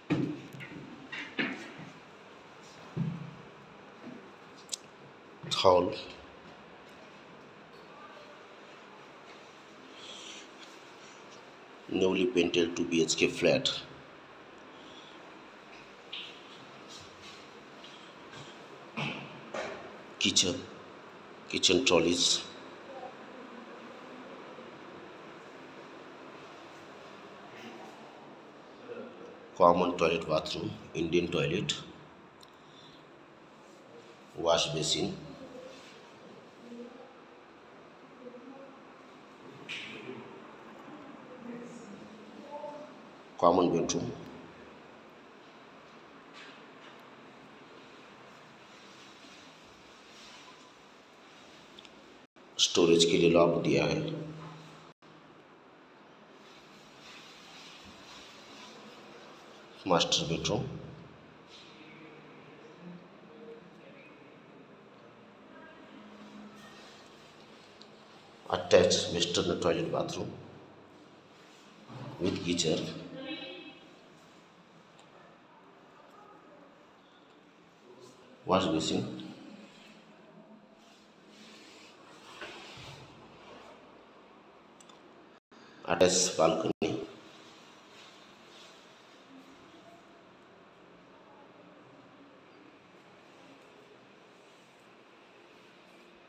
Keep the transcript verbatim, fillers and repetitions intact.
hall, newly painted two B H K flat, kitchen, kitchen trolleys, common toilet bathroom, Indian toilet, wash basin, common bedroom, storage के लिए lock दिया है, master bedroom, attached western toilet bathroom with geyser, wash basin, attached balcony.